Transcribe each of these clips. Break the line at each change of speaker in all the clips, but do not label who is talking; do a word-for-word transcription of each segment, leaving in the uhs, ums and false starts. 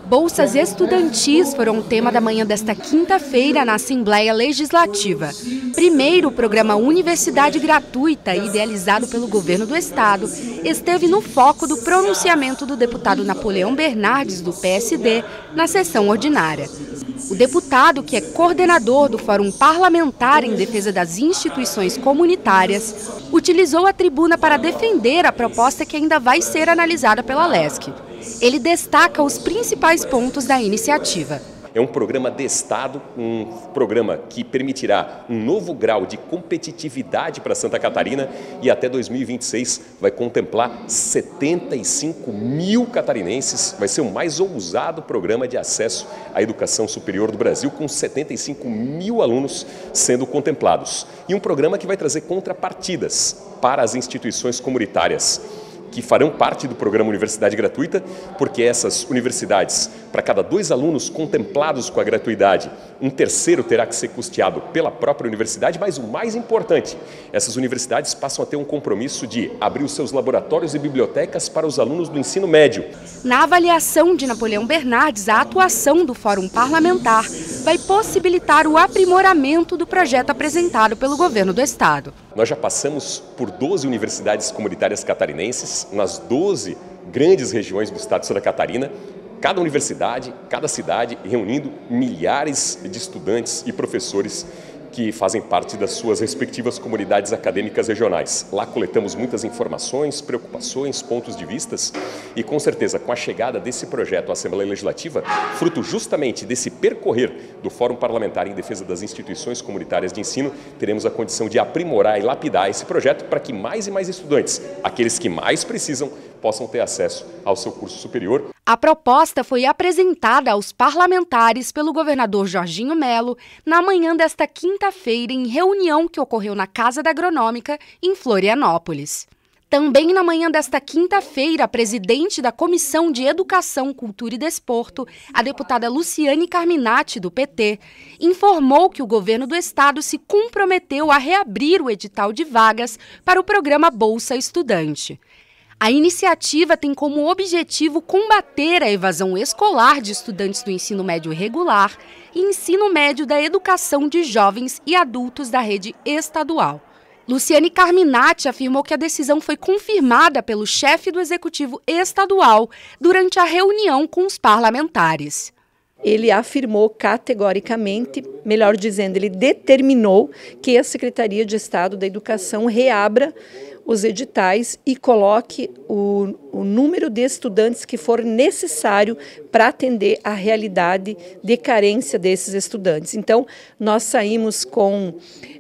Bolsas estudantis foram o tema da manhã desta quinta-feira na Assembleia Legislativa. Primeiro, o programa Universidade Gratuita, idealizado pelo governo do estado, esteve no foco do pronunciamento do deputado Napoleão Bernardes, do P S D, na sessão ordinária. O deputado, que é coordenador do Fórum Parlamentar em Defesa das Instituições Comunitárias, utilizou a tribuna para defender a proposta que ainda vai ser analisada pela Lesc. Ele destaca os principais pontos da iniciativa.
É um programa de Estado, um programa que permitirá um novo grau de competitividade para Santa Catarina e até dois mil e vinte e seis vai contemplar setenta e cinco mil catarinenses. Vai ser o mais ousado programa de acesso à educação superior do Brasil, com setenta e cinco mil alunos sendo contemplados. E um programa que vai trazer contrapartidas para as instituições comunitárias, que farão parte do programa Universidade Gratuita, porque essas universidades, para cada dois alunos contemplados com a gratuidade, um terceiro terá que ser custeado pela própria universidade, mas o mais importante, essas universidades passam a ter um compromisso de abrir os seus laboratórios e bibliotecas para os alunos do ensino médio.
Na avaliação de Napoleão Bernardes, a atuação do Fórum Parlamentar vai possibilitar o aprimoramento do projeto apresentado pelo governo do estado.
Nós já passamos por doze universidades comunitárias catarinenses, nas doze grandes regiões do estado de Santa Catarina, cada universidade, cada cidade reunindo milhares de estudantes e professores que fazem parte das suas respectivas comunidades acadêmicas regionais. Lá coletamos muitas informações, preocupações, pontos de vistas e, com certeza, com a chegada desse projeto à Assembleia Legislativa, fruto justamente desse percorrer do Fórum Parlamentar em Defesa das Instituições Comunitárias de Ensino, teremos a condição de aprimorar e lapidar esse projeto para que mais e mais estudantes, aqueles que mais precisam, possam ter acesso ao seu curso superior.
A proposta foi apresentada aos parlamentares pelo governador Jorginho Melo na manhã desta quinta-feira, em reunião que ocorreu na Casa da Agronômica, em Florianópolis. Também na manhã desta quinta-feira, a presidente da Comissão de Educação, Cultura e Desporto, a deputada Luciane Carminati, do P T, informou que o governo do estado se comprometeu a reabrir o edital de vagas para o programa Bolsa Estudante. A iniciativa tem como objetivo combater a evasão escolar de estudantes do ensino médio regular e ensino médio da educação de jovens e adultos da rede estadual. Luciane Carminati afirmou que a decisão foi confirmada pelo chefe do Executivo Estadual durante a reunião com os parlamentares.
Ele afirmou categoricamente, melhor dizendo, ele determinou que a Secretaria de Estado da Educação reabra os editais e coloque o, o número de estudantes que for necessário para atender à realidade de carência desses estudantes. Então, nós saímos com,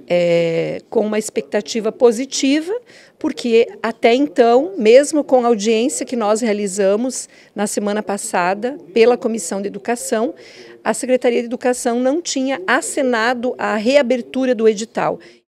é, com uma expectativa positiva, porque até então, mesmo com a audiência que nós realizamos na semana passada pela Comissão de Educação, a Secretaria de Educação não tinha acenado a reabertura do edital.